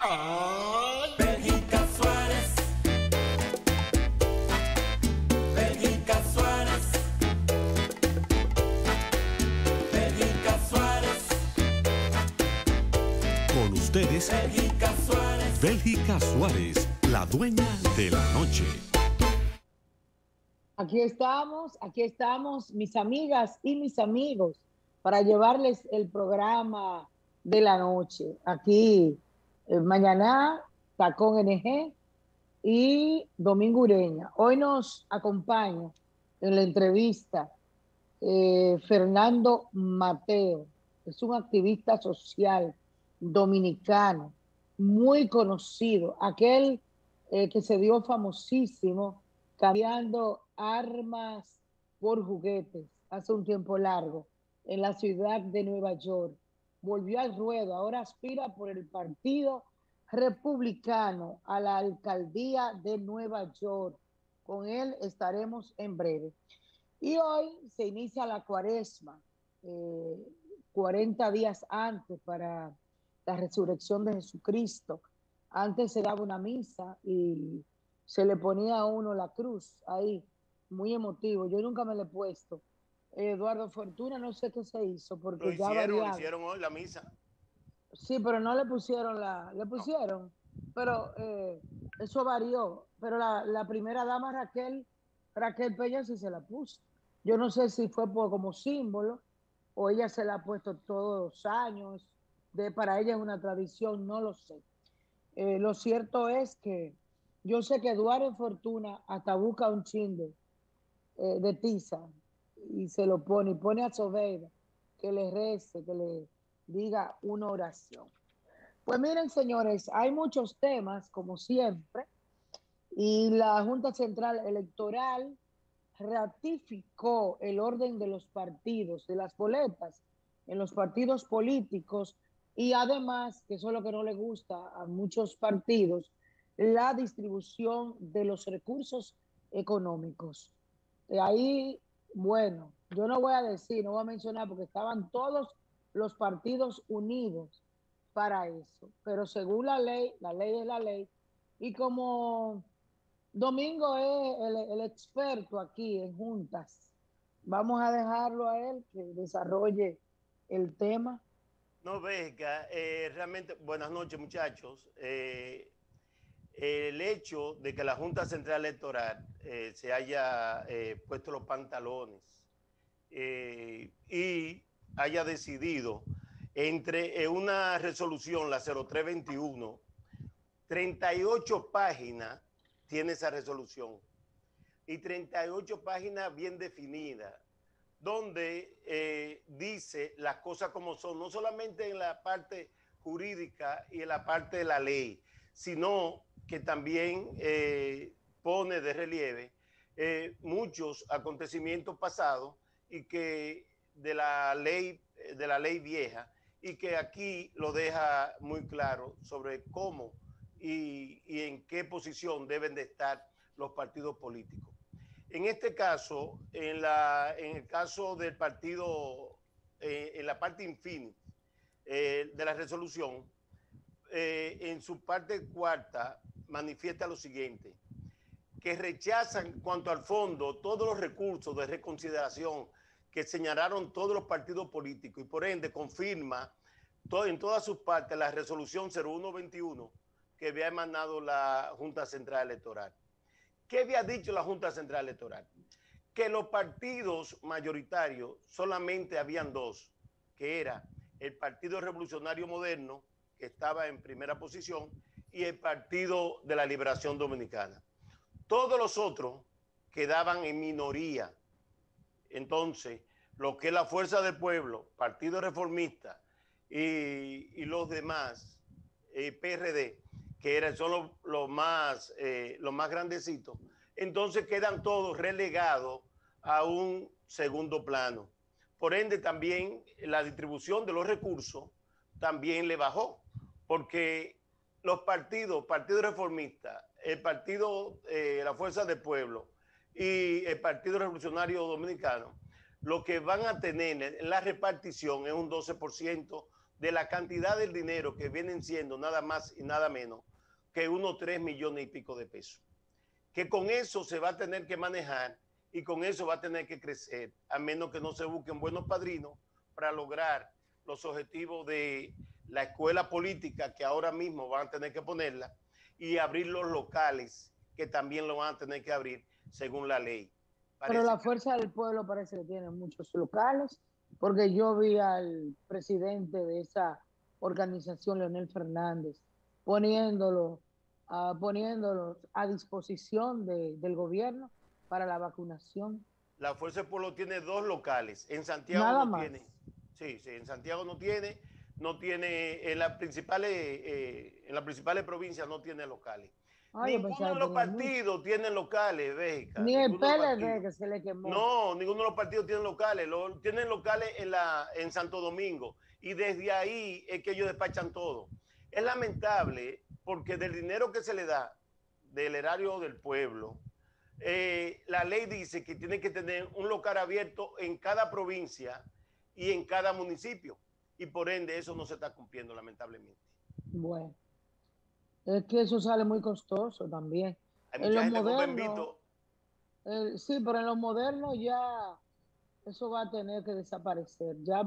Bélgica Suárez, Bélgica Suárez, Bélgica Suárez. Con ustedes, Bélgica Suárez, Bélgica Suárez, la dueña de la noche. Aquí estamos, mis amigas y mis amigos, para llevarles el programa de la noche. Aquí, mañana, Tacón NG y Domingo Ureña. Hoy nos acompaña en la entrevista Fernando Mateo. Es un activista social dominicano, muy conocido, aquel que se dio famosísimo cambiando armas por juguetes hace un tiempo largo en la ciudad de Nueva York. Volvió al ruedo, ahora aspira por el Partido Republicano a la alcaldía de Nueva York. Con él estaremos en breve. Y hoy se inicia la cuaresma, 40 días antes para la resurrección de Jesucristo. Antes se daba una misa y se le ponía a uno la cruz ahí, muy emotivo. Yo nunca me la he puesto. Eduardo Fortuna, no sé qué se hizo, porque ya variaba. Lo hicieron hoy la misa. Sí, pero no le pusieron le pusieron, pero eso varió. Pero la primera dama Raquel Peña sí se la puso. Yo no sé si fue como símbolo o ella se la ha puesto todos los años. Para ella es una tradición, no lo sé. Lo cierto es que yo sé que Eduardo Fortuna hasta busca un chinde de tiza y se lo pone, y pone a Sobeida que le rece, que le diga una oración. Pues miren, señores, hay muchos temas, como siempre, y la Junta Central Electoral ratificó el orden de los partidos, de las boletas en los partidos políticos, y además, que eso es lo que no le gusta a muchos partidos, la distribución de los recursos económicos. Ahí, bueno, yo no voy a decir, no voy a mencionar, porque estaban todos los partidos unidos para eso, pero según la ley es la ley, y como Domingo es el experto aquí en juntas, vamos a dejarlo a él que desarrolle el tema. No, Vega, realmente, buenas noches, muchachos. El hecho de que la Junta Central Electoral se haya puesto los pantalones y haya decidido entre una resolución, la 0321, 38 páginas tiene esa resolución y 38 páginas bien definidas, donde dice las cosas como son, no solamente en la parte jurídica y en la parte de la ley, sino que también pone de relieve muchos acontecimientos pasados y que de la ley vieja, y que aquí lo deja muy claro sobre cómo y en qué posición deben de estar los partidos políticos. En este caso, en el caso del partido, en la parte infinita de la resolución, en su parte cuarta manifiesta lo siguiente: que rechazan cuanto al fondo todos los recursos de reconsideración que señalaron todos los partidos políticos, y por ende confirma en todas sus partes la resolución 0121 que había emanado la Junta Central Electoral. ¿Qué había dicho la Junta Central Electoral? Que los partidos mayoritarios solamente habían dos, que era el Partido Revolucionario Moderno, que estaba en primera posición, y el Partido de la Liberación Dominicana. Todos los otros quedaban en minoría. Entonces, lo que es la Fuerza del Pueblo, Partido Reformista y los demás, PRD, que son los más grandecitos, entonces quedan todos relegados a un segundo plano. Por ende, también la distribución de los recursos también le bajó, porque los Partido Reformista, el Partido La Fuerza del Pueblo y el Partido Revolucionario Dominicano, lo que van a tener en la repartición es un 12%, de la cantidad del dinero que vienen siendo nada más y nada menos que unos 3 millones y pico de pesos. Que con eso se va a tener que manejar y con eso va a tener que crecer, a menos que no se busquen buenos padrinos para lograr los objetivos de la escuela política, que ahora mismo van a tener que ponerla, y abrir los locales, que también lo van a tener que abrir según la ley. Pero la Fuerza del Pueblo parece que tiene muchos locales, porque yo vi al presidente de esa organización, Leonel Fernández, poniéndolos a disposición del gobierno para la vacunación. La Fuerza del Pueblo tiene 2 locales. En Santiago Nada no más. tiene. Sí, en Santiago no tiene, en las principales provincias no tiene locales. Ninguno de los partidos tiene locales, Béjica. Ni el PLD, que se le quemó. No, ninguno de los partidos tiene locales. Tienen locales en Santo Domingo. Y desde ahí es que ellos despachan todo. Es lamentable porque del dinero que se le da del erario del pueblo, la ley dice que tiene que tener un local abierto en cada provincia y en cada municipio. Y por ende eso no se está cumpliendo, lamentablemente. Bueno. Es que eso sale muy costoso también. Hay mucha gente modernos, sí, pero en los modernos ya eso va a tener que desaparecer. Ya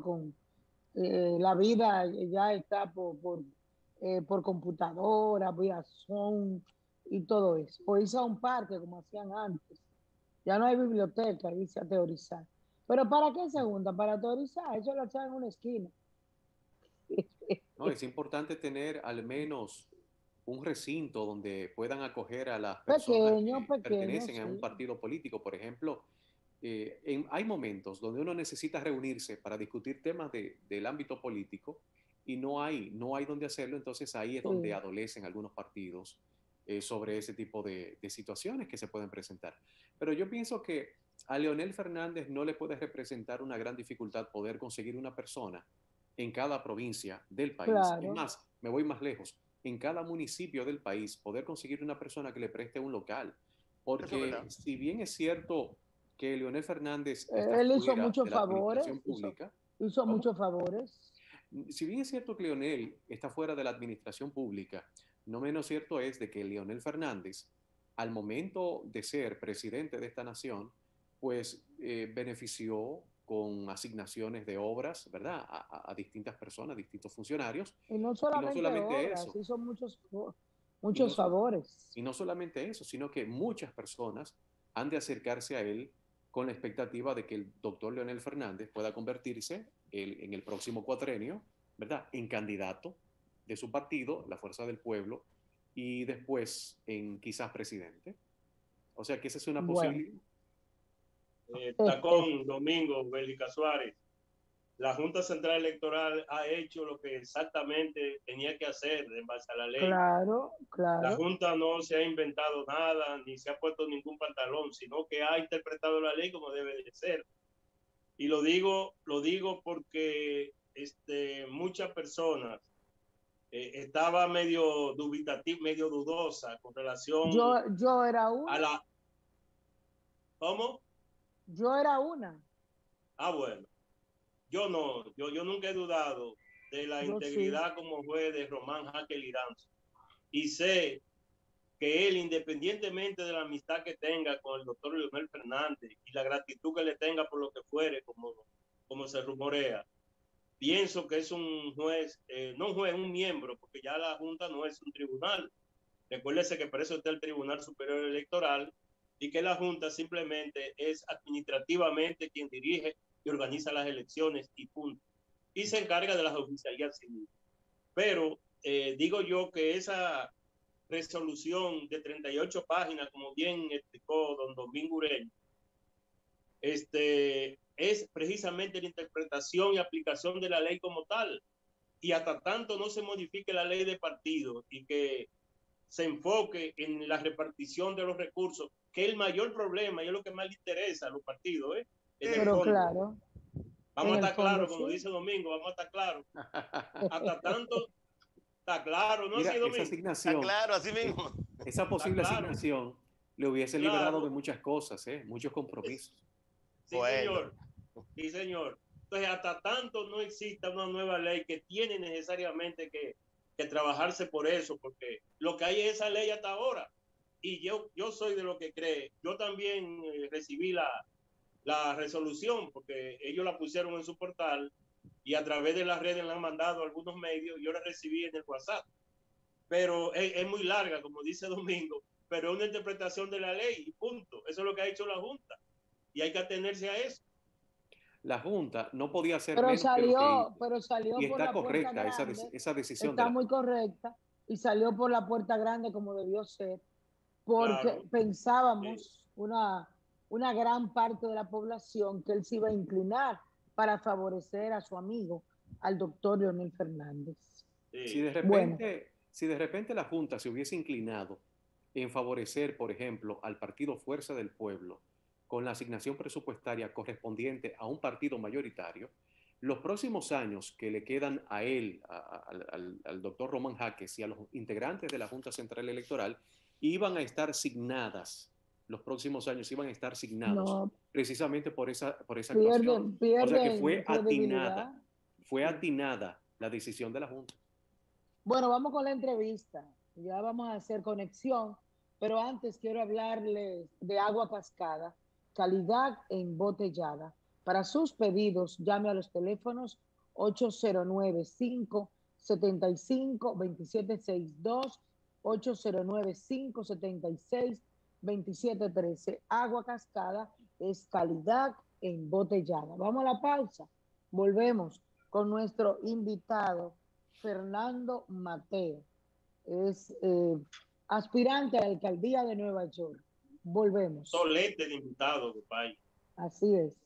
la vida ya está por computadora, vía Zoom y todo eso. O irse a un parque como hacían antes. Ya no hay biblioteca, irse a teorizar. Pero ¿para qué se juntan? Para teorizar. Eso lo echan en una esquina. No, es importante tener al menos un recinto donde puedan acoger a las personas que pertenecen a un partido político. Por ejemplo, hay momentos donde uno necesita reunirse para discutir temas del ámbito político y no hay donde hacerlo. Entonces ahí es donde adolecen algunos partidos sobre ese tipo de situaciones que se pueden presentar. Pero yo pienso que a Leonel Fernández no le puede representar una gran dificultad poder conseguir una persona en cada provincia del país. Claro. Es más, me voy más lejos. En cada municipio del país, poder conseguir una persona que le preste un local. Porque si bien es cierto que Leonel Fernández él hizo muchos favores, hizo muchos favores. Si bien es cierto que Leonel está fuera de la administración pública, no menos cierto es de que Leonel Fernández, al momento de ser presidente de esta nación, pues benefició con asignaciones de obras, ¿verdad? A distintas personas, distintos funcionarios. Y no solamente obras, eso. Hizo muchos favores. Y no solamente eso, sino que muchas personas han de acercarse a él con la expectativa de que el doctor Leonel Fernández pueda convertirse en el próximo cuatrenio, ¿verdad?, en candidato de su partido, la Fuerza del Pueblo, y después en quizás presidente. O sea que esa es una posibilidad. Tacón, Domingo, Béjica Suárez. La Junta Central Electoral ha hecho lo que exactamente tenía que hacer en base a la ley. Claro. La Junta no se ha inventado nada, ni se ha puesto ningún pantalón, sino que ha interpretado la ley como debe de ser. Y lo digo porque muchas personas estaba medio dubitativa, medio dudosa con relación yo era una. a la... ¿Cómo? Yo era una. Bueno. Yo no, yo nunca he dudado de la integridad como juez de Román Jaque Liranzo. Y sé que él, independientemente de la amistad que tenga con el doctor Leonel Fernández y la gratitud que le tenga por lo que fuere, como se rumorea, pienso que es un juez, no un juez, un miembro, porque ya la Junta no es un tribunal. Recuérdese que por eso está el Tribunal Superior Electoral y que la Junta simplemente es administrativamente quien dirige y organiza las elecciones y punto. Y se encarga de las oficialías civiles. Pero digo yo que esa resolución de 38 páginas, como bien explicó don Domingo Ureña, es precisamente la interpretación y aplicación de la ley como tal. Y hasta tanto no se modifique la ley de partidos y que se enfoque en la repartición de los recursos, que es el mayor problema y es lo que más le interesa a los partidos, Pero claro. Vamos a estar claros, como dice Domingo, vamos a estar claros. Hasta tanto, está claro, ¿no? Mira, así, Domingo. Esa asignación, está claro, así mismo. Esa posible asignación le hubiese liberado de muchas cosas, muchos compromisos. Sí, bueno. Señor. Sí, señor. Entonces, hasta tanto no exista una nueva ley que tiene necesariamente que trabajarse por eso, porque lo que hay es esa ley hasta ahora. Y yo soy de lo que cree. Yo también recibí la resolución, porque ellos la pusieron en su portal y a través de las redes la han mandado a algunos medios. Yo la recibí en el WhatsApp. Pero es muy larga, como dice Domingo, pero es una interpretación de la ley y punto. Eso es lo que ha hecho la Junta y hay que atenerse a eso. La Junta no podía hacer pero menos salió, que pero salió y por está la puerta correcta grande, esa decisión. está muy correcta y salió por la puerta grande como debió ser, porque Claro. pensábamos una gran parte de la población que él se iba a inclinar para favorecer a su amigo, al doctor Leonel Fernández. Sí. Si de repente la Junta se hubiese inclinado en favorecer, por ejemplo, al partido Fuerza del Pueblo, con la asignación presupuestaria correspondiente a un partido mayoritario, los próximos años que le quedan a él, al doctor Román Jaques y a los integrantes de la Junta Central Electoral, iban a estar asignadas, los próximos años iban a estar asignados precisamente por esa actuación. O sea que fue atinada la decisión de la Junta. Bueno, vamos con la entrevista. Ya vamos a hacer conexión, pero antes quiero hablarles de Agua Cascada, calidad embotellada. Para sus pedidos, llame a los teléfonos 809-575-2762, 809-576-2713. Agua Cascada es calidad embotellada. Vamos a la pausa. Volvemos con nuestro invitado, Fernando Mateo. Es aspirante a la alcaldía de Nueva York. Volvemos. Solete de invitado, compadre. Así es.